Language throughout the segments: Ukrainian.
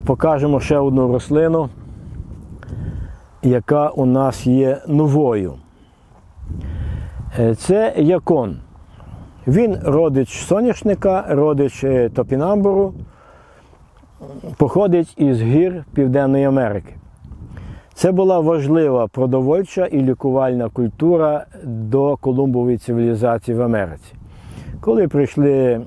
покажемо ще одну рослину, яка у нас є новою. Це якон. Він родич соняшника, родич топінамбуру, походить із гір Південної Америки. Це була важлива продовольча і лікувальна культура до Колумбової цивілізації в Америці. Коли прийшли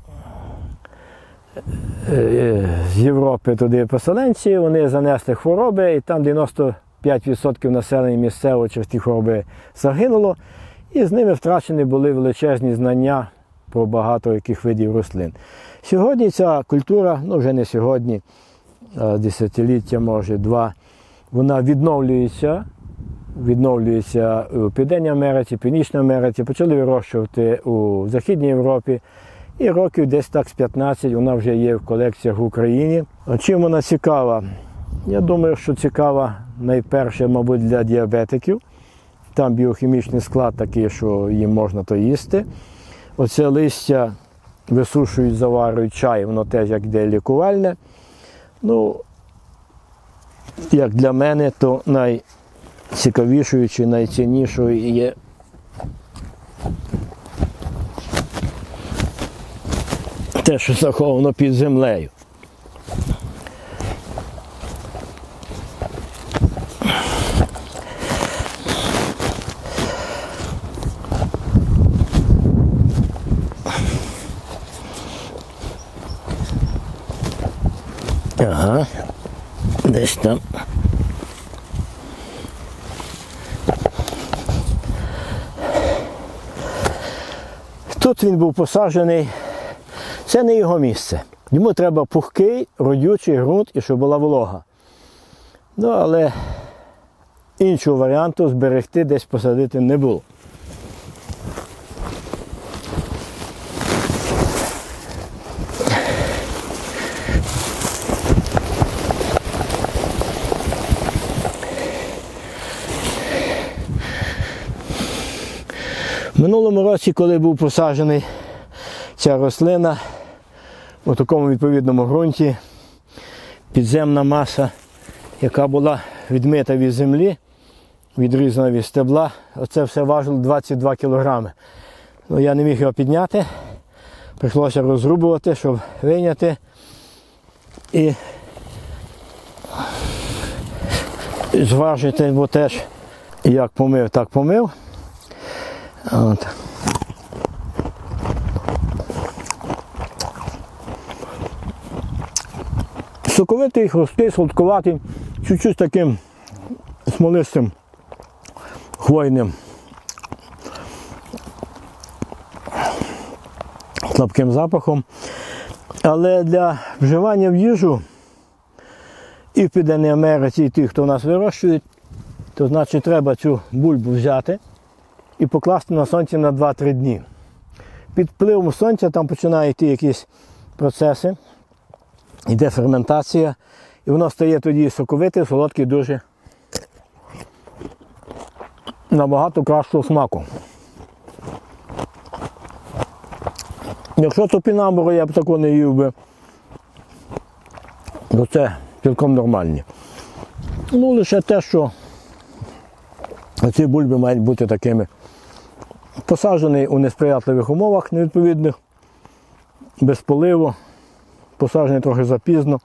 з Європи туди поселенці, вони занесли хвороби, і там 95% населення місцевого через ті хвороби загинуло, і з ними втрачені були величезні знання про багато яких видів рослин. Сьогодні ця культура, ну вже не сьогодні, а десятиліття, може, два, вона відновлюється у Південній Америці, Північній Америці, почали вирощувати у Західній Європі. І років десь так з 15 вона вже є в колекціях в Україні. Чим вона цікава? Я думаю, що цікава найперше, мабуть, для діабетиків. Там біохімічний склад такий, що їм можна то їсти. Оце листя висушують, заварюють чай, воно теж як йде лікувальне. Ну, як для мене, то найцікавішою чи найціннішою є те, що заховано під землею. Ага, десь там. Тут він був посаджений. Це не його місце. Йому треба пухкий, родючий ґрунт і щоб була волога. Ну, але іншого варіанту зберегти, десь посадити не було. В минулому році, коли був посаджений ця рослина, у такому відповідному ґрунті, підземна маса, яка була відмита від землі, відрізана від стебла, оце все важило 22 кілограми. Ну, я не міг його підняти, прийшлося розрубувати, щоб вийняти. І зважити, бо теж як помив, так помив. От. Соковитий, хрусткий, сладкуватий, чуть-чуть таким смолистим, хвойним, слабким запахом. Але для вживання в їжу і в Південній Америці, і тих, хто в нас вирощують, то значить треба цю бульбу взяти і покласти на сонці на 2-3 дні. Під впливом сонця там починають йти якісь процеси, йде ферментація, і воно стає тоді соковитий, солодкий, дуже набагато кращого смаку. Якщо топінамбуру я б такого не їв би, то це цілком нормальні. Ну, лише те, що ці бульби мають бути такими. Посаджений у несприятливих умовах невідповідних, без поливу, посаджений трохи запізно.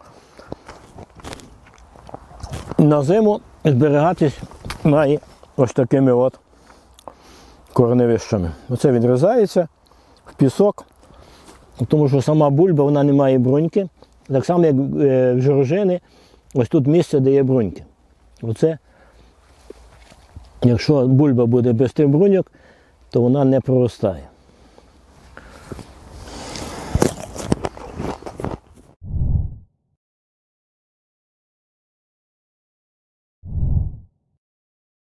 На зиму зберігатись має ось такими от кореневищами. Оце відрізається в пісок, тому що сама бульба, вона не має бруньки. Так само, як в жоржини, ось тут місце, де є бруньки. Оце, якщо бульба буде без тих бруньок, то вона не проростає.